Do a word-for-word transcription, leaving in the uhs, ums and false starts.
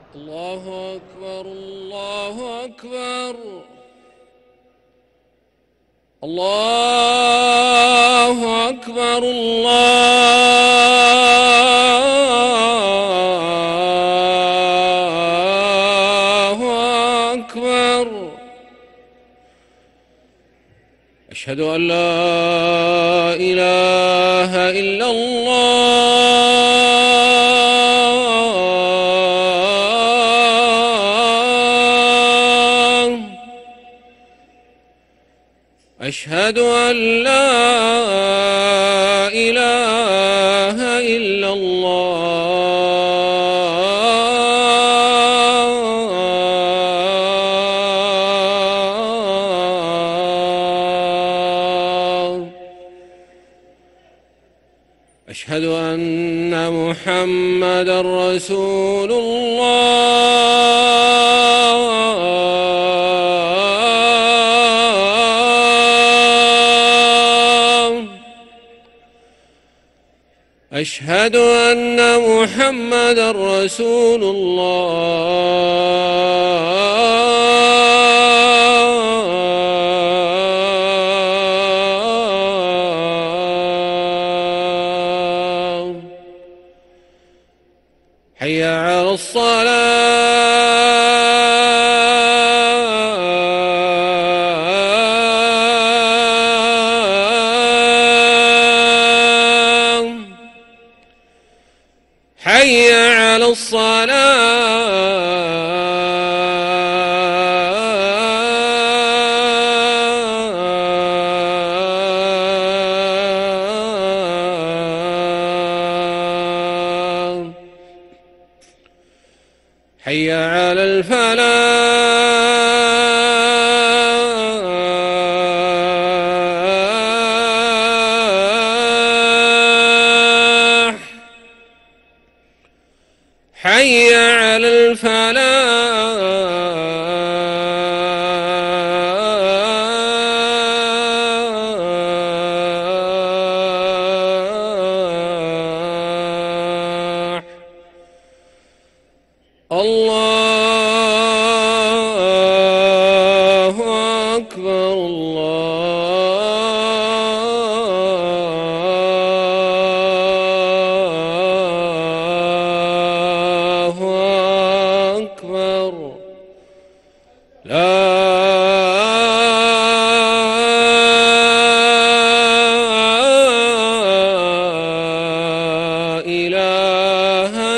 الله أكبر الله أكبر الله أكبر الله أكبر. أشهد أن لا إله إلا الله. أشهد أن لا إله إلا الله. أشهد أن محمدًا رسول الله. أشهد أن محمدًا رسول الله. حي على الصلاة. حي على الصلاة. حي على الفلاح. حي على الفلاح. الله أكبر الله أكبر. لا إله